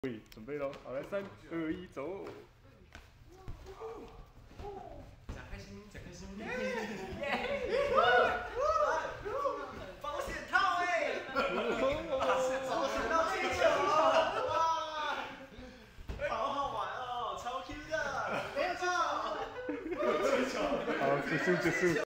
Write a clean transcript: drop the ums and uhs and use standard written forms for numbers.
喂，准备喽！好，来3、2、1，走！ 讲开心，讲开心！ 保险套哎！保险套气球！哇，好好玩哦，超 Q 的！没有错，气球。 好，结束。